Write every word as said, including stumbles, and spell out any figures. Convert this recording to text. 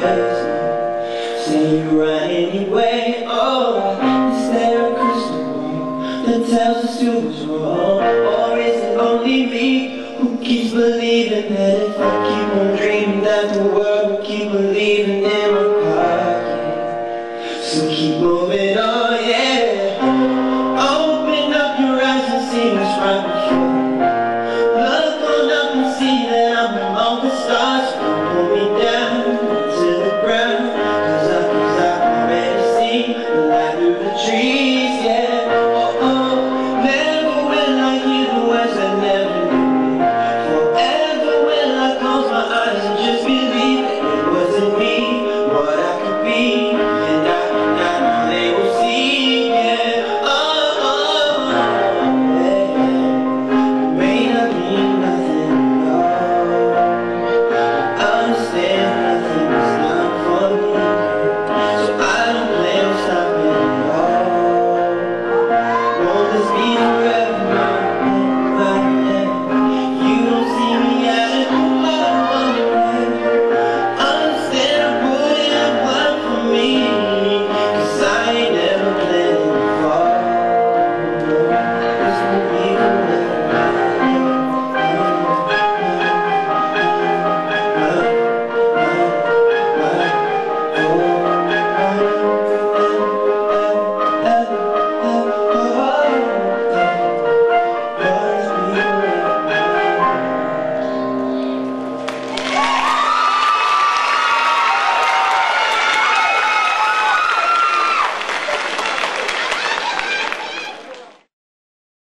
chasing. Say you're right anyway. Oh, is there a crystal ball that tells us who was wrong? Or is it only me who keeps believing that if I keep on dreaming that the world will keep believing in